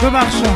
ببخشە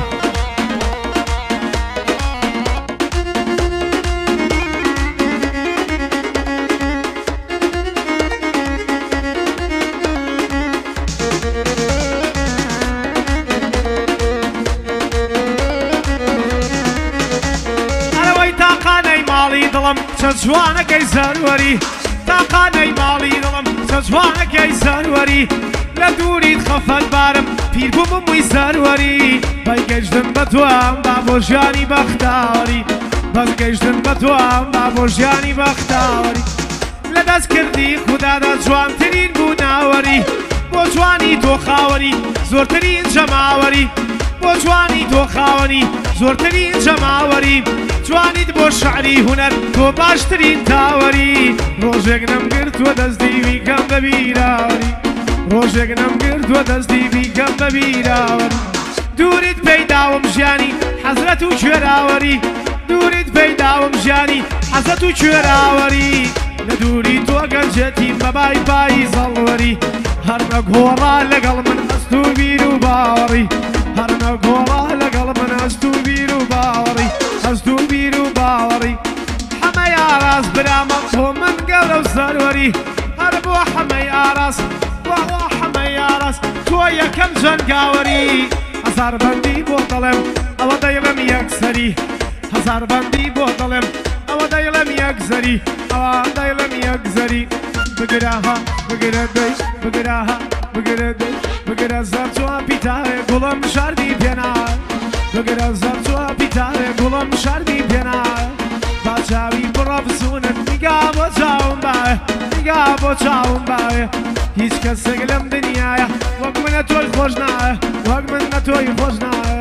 چە جوانەکەی زەروەری تاقانەی ماڵی دڵم چە جوانەکەی زەروەری لە دووریت خەفەتبارم پیر بووم مووی زەروەری بەگەشتم بە توام با بۆ ژیانی بەختاوەری بەگەشتم بە توام با بۆ ژیانی بەختاوەری لە دەست کردی خوددادا جوانترین بوو ناوەری بۆ جوانی تۆ خاوەری زۆرترین جەماوەری بۆ جوانی تۆ خاوەنی زۆرترین جەماوەری جوانیت بۆ شعری هونەر تۆ باشترین تاوەری ڕۆژێک نەمگرتووە دەستی بیکەم بە بیراوەری ڕۆژێک نەمگرتووە دەستی بیکەم بە بیراوەری دووریت پەیداوم ژیانی حەزرەت و کوێراوەری دووریت پەیداوم ژیانی حەزرەت و کوێراوەری لە دووری تۆ گەنجێتیم بە بای پایی زەڵوەری هەرمە گۆڕا لەگەڵ من هەست و بیر و باوەڕی هەرمە گۆڕا لەگەڵ من هەست و بیر و باوەڕی هەست و بیر و باوەڕی حەمەی ئاراس برامە تۆ من گەورە و سەروەری هەر بۆ حەمەی ئاراس بۆ حەمەی ئاراس تۆ یەکەم جەنگاوەری هەزار بەندی بۆ دەڵێم ئەوە دەیڵێم یەکسەری هەزار بەندی بۆ دەڵێم ئەوە دەیڵێم یەکزەری ئەوە دەیڵێم یەکزەری بگرەها بگرە دەی بگرەها بگرە دەی بگرە زەر چوە پیتارێ گوڵم شاردی پێناوە بگرە زەر چوە پیتارێ گوڵم شاردی پێناوە با چاوی بڕە بزونت نیگا بۆ چاوم باوێ نیگا بۆ چاوم باوێ هیچ کەسێک لەم دنیایە وەک منە تۆی خۆش ناوێ وەک من نە تۆی خۆش ناوێ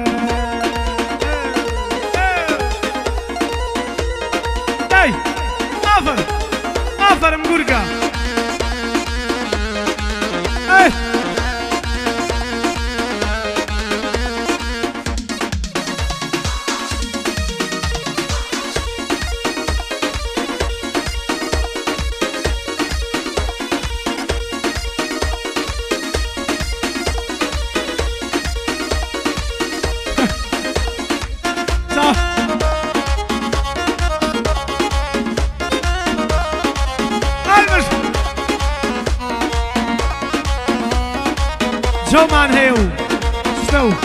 دەی ئافەر ئافەرم گورگە جۆمان هەیە و شتە و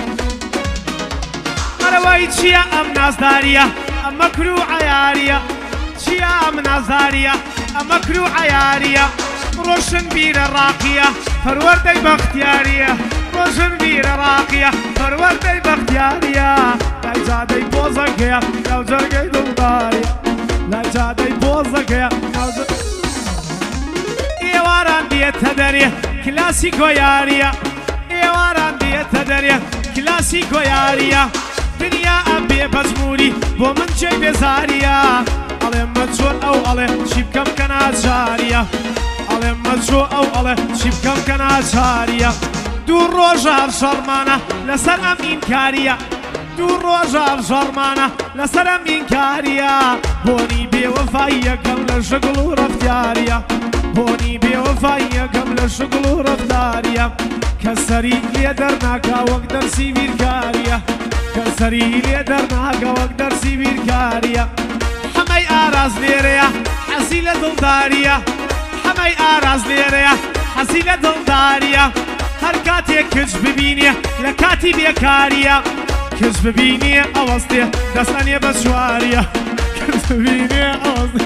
ئەرەوەی چییە ئەم نازداریە ئەمە کرو عەیاریە چییە ئەم نازداریە ئەمە کرو عەیاریە ڕۆشن بیرە ڕاقیە پەروەردەی بەختیاریە ڕۆشن بیرە ڕاقیە پەروەردەی بەختیاریە لای جادەی بۆزەکەیە ناو جەرگەی دڵداریە لای جادەی بۆزەکەیە ئێواران دێتە دەرێ کلاسیکۆ یاریە ئێواران دێتە دەرێ کلاسیکۆ یاریە دنیا ئەبێ بەجموری بۆ من جێی بێزاریە ئەڵێ مەچۆ ئەو ئەڵێ چی بکەم کە ناچاریە ئەڵێ مەچۆ ئەو ئەڵێ چی بکەم کە ناچاریە دوو ڕۆژە هەر شەڕمانە لەسەر ئەم ئینکاریە دوو ڕۆژە هەر شەڕمانە لەسەر ئەم ئینکاریە بۆنی بێوەفاییەکەم لە شگڵ و ڕەفتاریە بۆنی بێوەفاییەکەم لە شگڵ و ڕەفتاریە کە سەری لێ دەرناکا وەک دەرسی بیرکاریە کە سەری لێ دەرناکا وەک دەرسی بیرکاریە حەمەی ئاراز لێرەیە حەزی لە دڵداریە حەمەی ئاراز لێرەیە حەزی لە دڵداریە هەر کاتێک کچ ببینێ لە کاتی بێکاریە کچ ببینێ ئەوەستێ دەستەنێ بە سواریە کچ ببینێ ئەوەستێ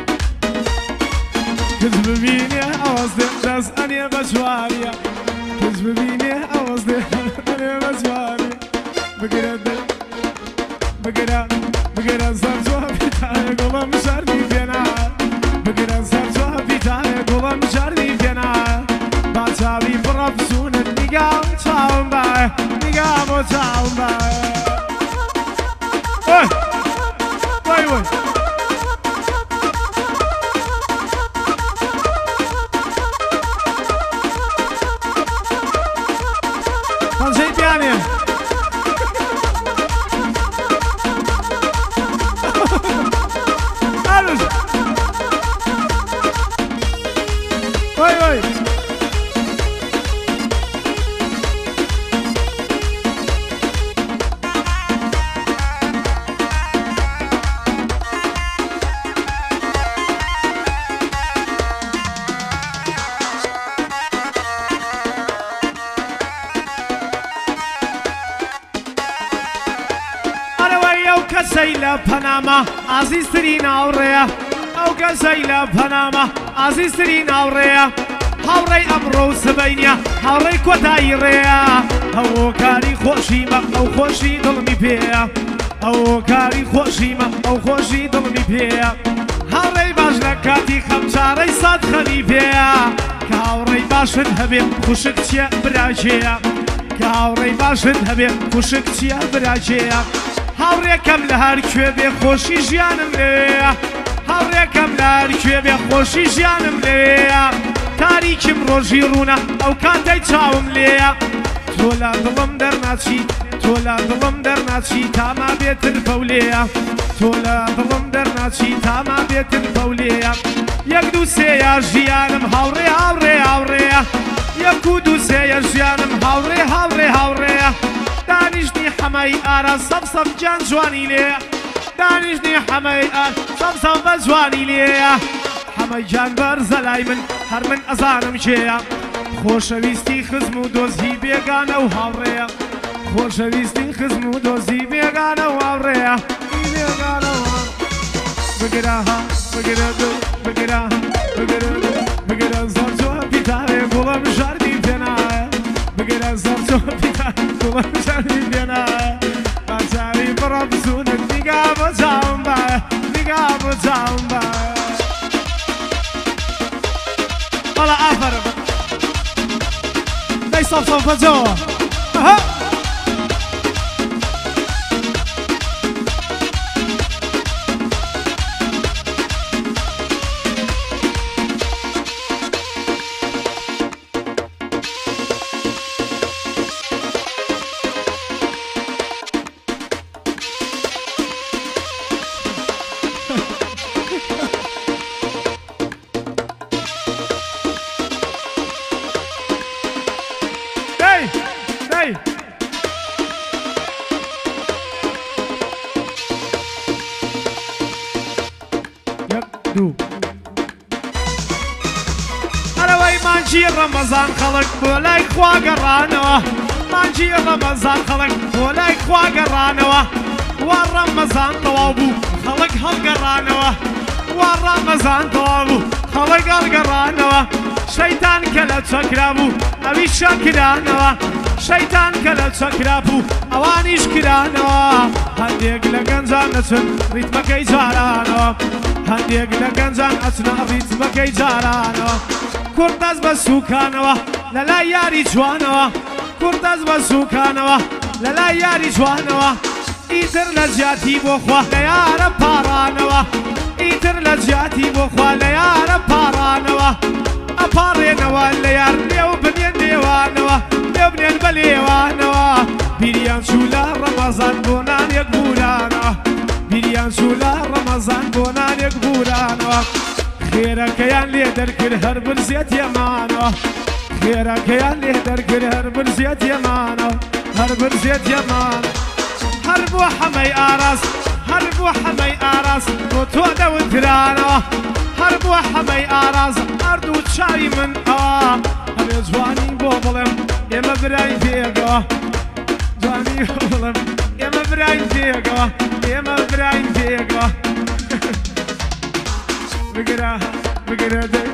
کچ ببینێ ئەوەستێ دەستەنێ بە سواریە کچ ببینێ ئەوەستێ دەستەنێ بە سواریە بگرە دڵ بگرە بگرە زەر جوە پیتایە گوڵم شاردی پێناوە بگرە زەر جوە پیتایە گوڵم شاردی پێناوە با چاوی بڕە بزونت نیگا بۆ چاوم باوێ نیگا بۆ چاوم باوێ وای وای پەنجەی پیانێ وای وای کەسەی لە پەنامە ئازیزترین هاوڕێیە ئەو کەسەی لە پەنامە ئازیزترین هاوڕێیە هاوڕێی ئەمڕۆ و سبەینە هاوڕێی کۆتایی ڕێیە ئەوە کاری خۆشیمە ئەو خۆشی دڵمی پێیە ئەوە کاری خۆشیمە ئەو خۆشی دڵمی پێیە هاوڕێی باش لە کاتی خەمچارەی سەد خەمی پێیە کە هاوڕێی باشت هەبێ خوشک چیە براجەیە کە هاوڕێی باشت هەبێ خوشک چیە براجەیە هاوڕێکەم لە هەر کوێ بێ خۆشی ژیانم لێیە هاوڕێکەم لە هەر کوێ بێ خۆشی ژیانم لێیە تاریکیم ڕۆژی ڕوونە ئەو کاتەی چاوم لێیە تۆ لە دڵم دەرناچی تۆ لە دڵم دەرناچی تاما بێتر پەولەیە تۆ لە دڵم دەرناچی تاما بێتر پەولەیە یەک دوو سێیە ژیانم هاوڕێ هاوڕێ هاوڕێیە یەک و دوو سێیە ژیانم هاوڕێ هاوڕێ هاوڕێیە دانیشتنی حەمەی ئارە سەب گیان جوانی لێیە دانیشتنی حەمەی ئار سەب بە جوانی لێیە حەمەی گیان بەرزە لای من هەر من ئەزانم کێیە خۆشەویستی خزم و دۆزی بێگانە و هاوڕێیە خۆشەویستی خزم و دۆزی بێگانە و هاوڕێیە بێگانە و بگرە ها بگرە دڵ بگرە ها بگرە دڵ بگرە زۆر زۆر پیتارێ گوڵم ژاردی پێنایە بگرە زۆر زۆر پیتارێ گوڵم ژاردی پێنایە باچاری بڕە بزونت نیگا بۆ چاوم بایە نیگا بۆ چاوم بایە بەڵە ئافەرم دەی سەڵ بەجەوە مانجی ڕەمەزان خەڵک بۆ لای خوا گەڕانەوە مانجی ڕەمەزان خەڵک بۆ لای خوا گەڕانەوە وا ڕەمەزان تەواو بوو خەڵک هەڵگەڕانەوە وا ڕەمەزان تەواو بوو خەڵک هەڵگەڕانەوە شەیتان کە لە چەکرا بوو ئەویش شەکرانەوە شەیتان کە لە چەکرا بوو ئەوانیش کرانەوە هەندێک لە گەنجان ئەچن ریتمەکەی جارانەوە هەندێک لە گەنجان ئەچنە ریتمەکەی جارانەوە کورد دەست بە سوکانەوە لەلای یاری جوانەوە کورد دەست بە سوکانەوە لەلای یاری جوانەوە ئیتر لە جیاتی بۆ خوا لە یارە پاڕانەوە ئیتر لە جیاتی بۆ خوا لە یارە پاڕانەوە ئەپاڕێنەوە لە یار لێو بنێن لێوانەوە لێو بنێن بە لێوانەوە بیریان چوو لە ڕەمەزان بۆ نانێک بورانەوە بیریان چوو لە ڕەمەزان بۆ نانێک بورانەوە خێرەکەیان لێ دەرکرد هەر برزێت یەمانەوە خێرەکەیان لێ دەرکرد هەر برزێت یەمانەوە هەر برزێت یەمانە هەر بۆ حەمەی ئاراس هەر بۆ حەمەی ئاراس بۆ تۆ دەوترانەوە هەر بۆ حەمەی ئاراس ئەردوو چاوی من ئەوە هەبێ جوانی بۆ بڵێم ئێمە براین پێگەوە جوانی بۆ بڵێم ئێمە براین پێگەوە ئێمە براین پێگەوە بگرە بگرە دەی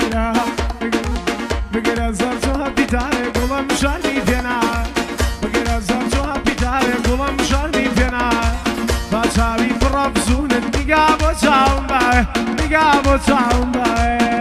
بگرە زۆر زۆر پیتارێ گوڵم ژاردی پێنایە بگرە زۆر زۆر پیتارێ گوڵم ژاردی پێنایە با چاوی بڕە بزونت نیگا بۆ چاوم بایە نیگا بۆ چاوم بایە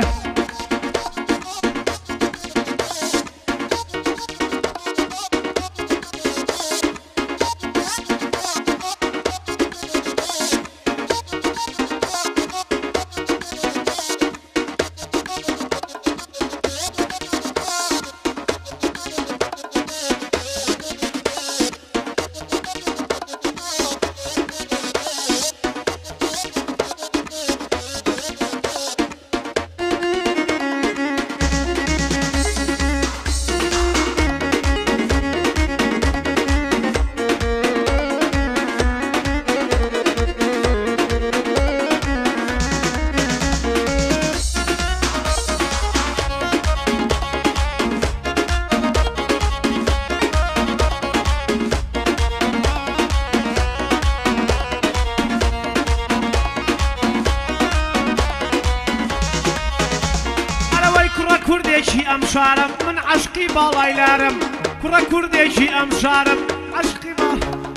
باڵای لارم کوڕە کوردێکی ئەم شارم عەشقی باڵ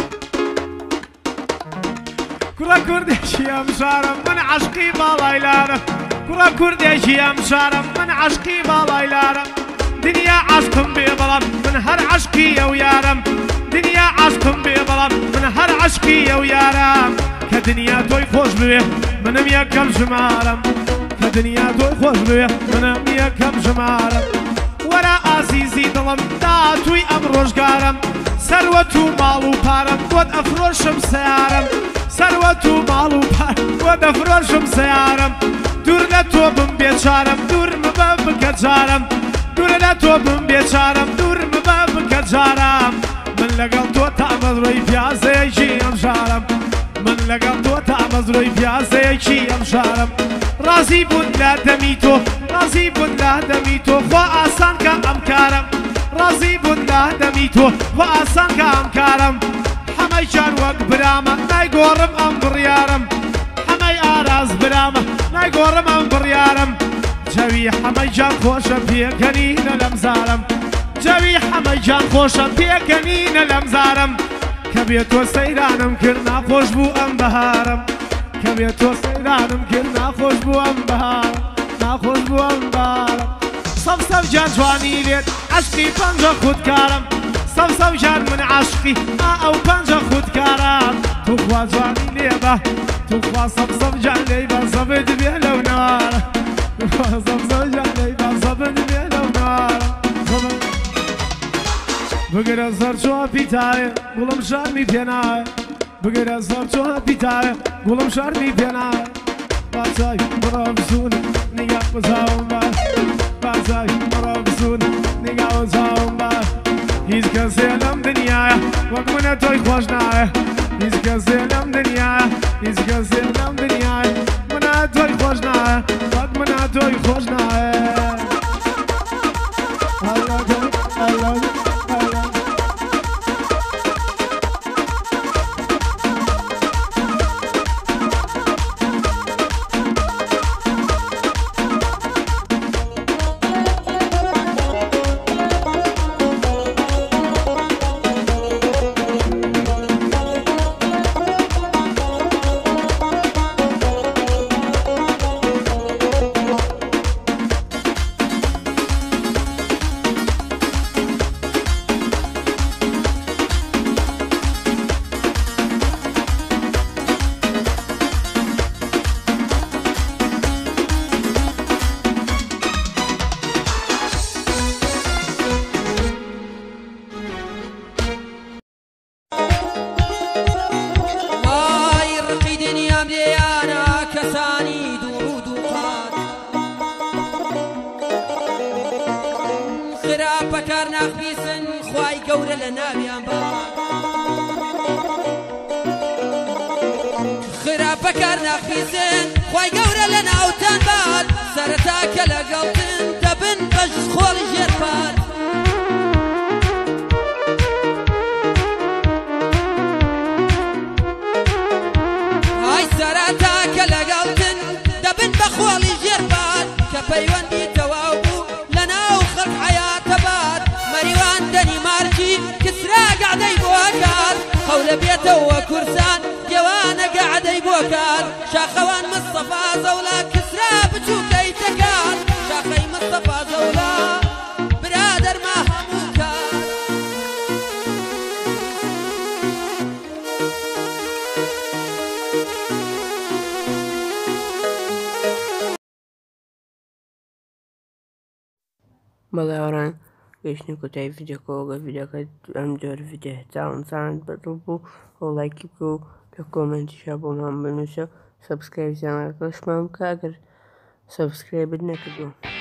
کوڕە کوردێکی ئەم شارم من عەشقی باڵای لارم کوڕە کوردێکی ئەم شارم من عەشقی باڵای لارم دنیا عەشقم بێ بەڵام من هەر عەشقی ئەو یارم دنیا عەشقم بێ بەڵام من هەر عەشقی ئەو یارم کە دنیا تۆی خۆش بوێ منم یەکەم ژمارم کە دنیا تۆی خۆش بوێ منم یەکەم ژمارم وەرە ئازیزی دڵم داتووی ئەم ڕۆژگارم سەروەت و ماڵ و پارم بۆت ئەفرۆشم سیارم سەروەت و ماڵ و پارم بۆت ئەفرۆشم سیارم دوور لە تۆ بم بێچارم دوور مبە بکە جارم دوور لە تۆ بم بێچارم دوور مبە بکە جارم من لەگەڵ تۆ تا بەزڕۆی پیازەیەکی ئەم شارم من لەگەڵ تۆ تا بەزڕۆی پیازەیەکی ئەم شارم ڕازی بوون لە دەمی تۆ ڕازی بوون لە دەمی تۆ خوا ئاسان کە ئەم کارم ڕازی بوون لە دەمی تۆ خوا ئاسان کە ئەم کارم هەمەی جان وەک برامە نایگۆڕم ئەم بڕیارم هەمەی ئاراز برامە نایگۆڕم ئەم بڕیارم جەوی هەمەی جان خۆشە پێکەنینە لەم زارم جەوی هەمەی جان خۆشە پێکەنینە لەم زارم کە بێت تۆ سەیرانم کرد ناخۆش بوو ئەم بەهارم کە بێت تۆ سەیرانم کرد ناخۆش بوو ئەم بەهارم ناخۆش بوو ئەم بەهارم سەف جان جوانی لێت عەشقی پەنجە خودکارم سەف جان من عەشقی ئەو پەنجە خودکارم توخوا جوانی لێبە توخوا سەف جان لێبە زەبت بێ لەو نارە سەف جان لێبە زەبت بێ لەو نارە بگرە سەر چۆ پیتایە گوڵم شارمی پێنایە بگرە سەر چۆ پیتایە گوڵم شارمی پێنایە بازای بڕە بزونە نیگا بزاوم بە بازای بڕە بزونە نیگا بزاوم بە هیچ کەسێ لەم دنیایە وەک منە تۆی خۆش نایە هیچ کەسێ لەم دنیایە هیچ کەسێ لەم دنیایە منە تۆی خۆش نایە وەک منە تۆی خۆش نایە بەکار ناخویستن خوای گەورە لە ناویان بە خراپ بەکار ناخویستن خوای گەورە لە ناوتان بات سەرەتا کە لەگەڵتن دەبن بەش خۆڵی ژێرپات های سەرەتا کە لەگەڵتن دەبن بە خۆڵی ژێرپات کە پەیوەندی تەواو بوو لە ناو خەڵک حەیاتە بات مەریوان دەنی مارکی کسرا گەعدەی بۆ کات هەولە بێتەوە کورسان گێوانە گەعدەی بۆ کات شاخەوان مستەفا زەولا کسرا بچووکەی تەکات شاخەی مستەفا زەولا برادەرما هەموو کات بەڵێوەڕان گەیشتنی کۆتایی ڤیدیۆکەوە ڤیدیۆکە ئەم جۆر ڤیدیۆ چاوەنسانت بەدڵ بوو ئەو لایکی بکە و پێ کۆمنتیشە بۆمان بنووسە و سەبسکرایب زانەکەشمان بکە ئەگەر سەبسکرایبت نەکردووە.